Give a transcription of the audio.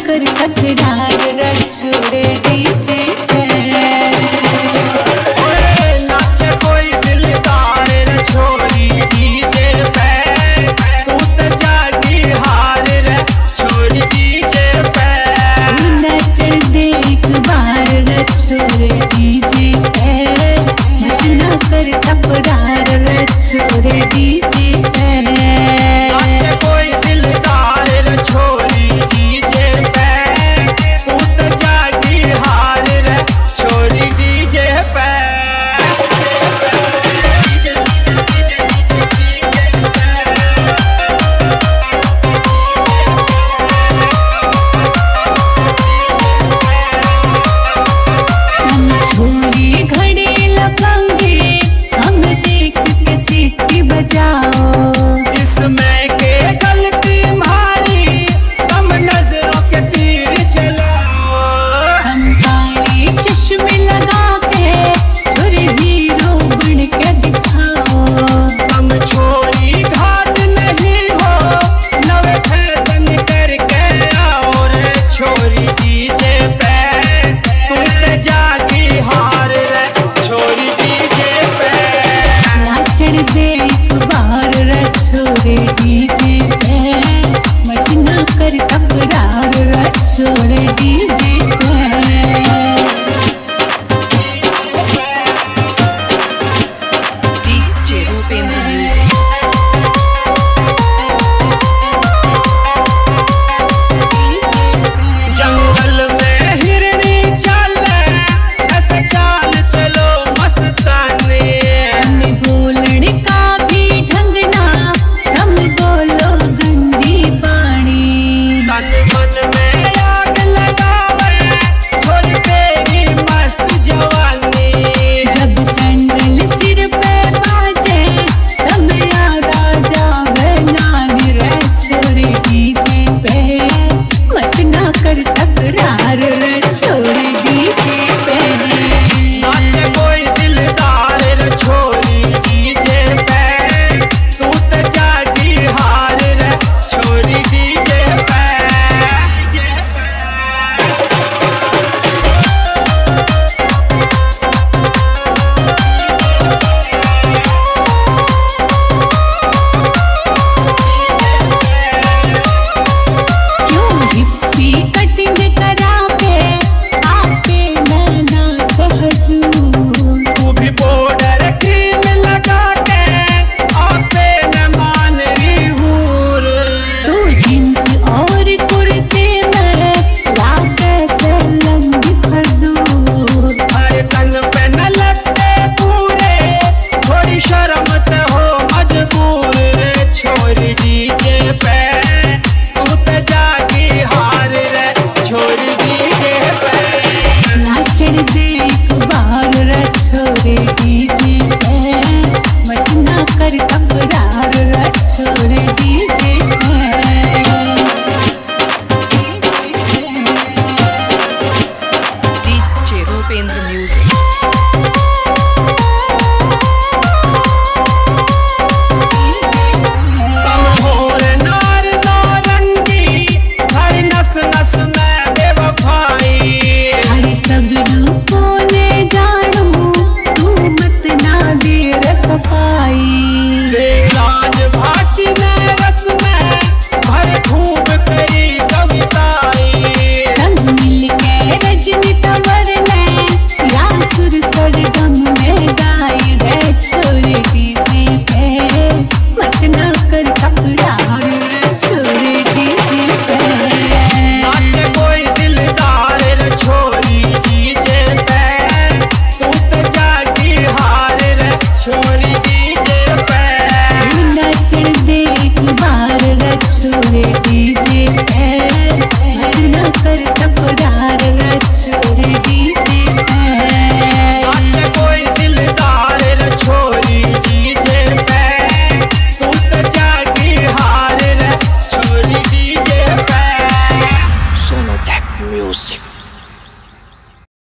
कर तकरार रे छोरे डीजे पे नाचे कोई दिलदार रे छोरी डीजे पे तू तो जागी हार रे छोरी डीजे पे नच दे एक बार रे छोरे डीजे पे ना कर तकरार रे छोरे डीजे पे नाचे कोई दिलदार रे छोरी डीजे पे तू तो जागी हार रे छोरी डीजे पे छोरी घड़ी लगाएंगे हम देख के सीटी बजाओ इसमें के गलती मारी तुम नजरों के तीर चलाओ हम काली चश्मे लगा के छोरी हीरो बन के दिखाओ हम छोरी घाट नहीं हो नवे फैशन करके आओ रे छोरी डीजे पे तू तो जागी हार रे छोरी डीजे पे नाचर दे एक बार रे छोरे डीजे पे मत ना कर तकरार रे छोरे डीजे पे DJ Rupendra Music. जंगल में हिरनी चले ऐसे चाल चलो मस्तानी हमें बोलने का भी ढंग ना हम बोलो गंदी बाणी तन मन में आग लगावे छोड़ तेरी मस्त जवानी जब सैंडल सिर पे बाजे तब याद आ जावे नानी रे छोरे डीजे पे मत ना कर तकरार रे छोरे डीजे पे नाचे कोई दिलदार रे छोरी डीजे पे तू तो जागी हार रे छोरी डीजे पे क्यों हिप्पी कटिंग करा के आपे नैना सहजूर तू भी बॉर्डर क्रीम लगा के आपे न मान रही हूर तू जींस और कुर्ते में लागे से लंबी खजूर हर तन पे न लगते पूरे थोड़ी शर्म तो हो मजबूर रे छोरी डीजे पे तू तो जागी हार रे छोरी डीजे पे नाचर दे एक बार रे छोरे डीजे पे मत ना कर तकरार रे छोरे डीजे पे DJ Rupendra Music. तुम होर नार नारंगी हर नस नस में बेवफाई हर सब रूपों ने जानू तू मत ना दे रे सफाई राज भाटी ने रस में भर खूब करी कविताई संग मिल के रजनी तंवर ने या सुर सरगम में गाई रे छोरे डीजे पे मत ना कर तकरार रे छोरे डीजे पे नाचे कोई दिलदार रे छोरी डीजे पे तू तो जागी हार रे छोरी डीजे पे नच दे एक बार रे छोरे डीजे पे मत ना कर तकरार रे छोरे डीजे पे नाचे कोई दिलदार रे छोरी डीजे पे तू तो जागी हार रे छोरी डीजे पे Sonotech Music.